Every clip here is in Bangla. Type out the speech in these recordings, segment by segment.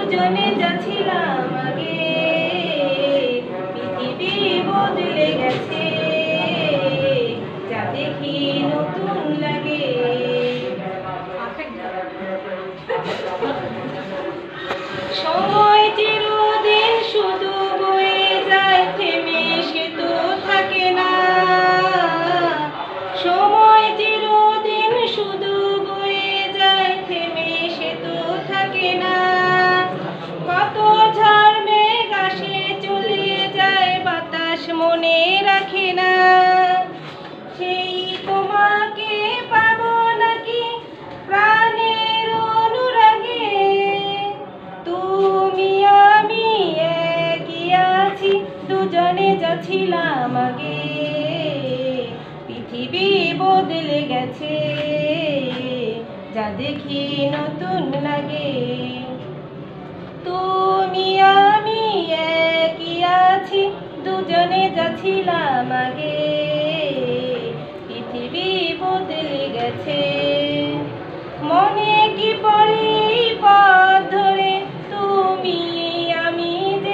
দুজনে যাচ্ছিলাম আগে, পৃথিবী বদলে গেছে, যা দেখি নতুন লাগে। সময় চিরদিন শুধু বয়ে যায়, থেমে সে তো থাকে না। সময় চিরদিন শুধু বয়ে যায়, থেমে সে তো থাকে না। কত ঝড় মেঘ আসে চলে যায়, বাতাস মনে রাখে না। সেই তোমাকে পাবো নাকি প্রাণের অনুরাগে, তুমি আমি একই আছি, দুজনে যাচ্ছিলাম আগে, পৃথিবী বদলে গেছে, যা দেখি নতুন লাগে। তুমি আমি একই আছি, দুজনে যাচ্ছিলাম আগে, পৃথিবী বদলে গেছে। মনে কি পড়ে পথ ধরে তুমি আমি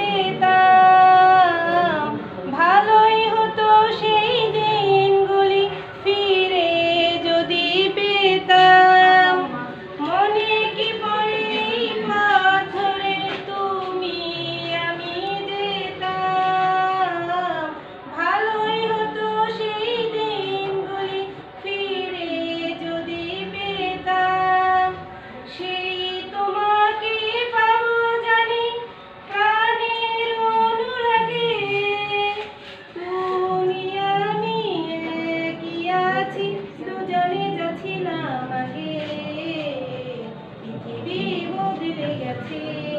যেতাম, ভালোই হতো সেই দিনগুলি ফিরে যদি পেতাম। মনে কি পড়ে পথ ধরে তুমি আমি যেতাম, ভালোই হতো সেই দিনগুলি ফিরে যদি পেতাম। সেই তোমাকে পাবো জানি প্রাণের অনুরাগে, তুমি আমি একই আছি, দুজনে যাচ্ছিলাম আগে, পৃথিবী বদলে গেছে।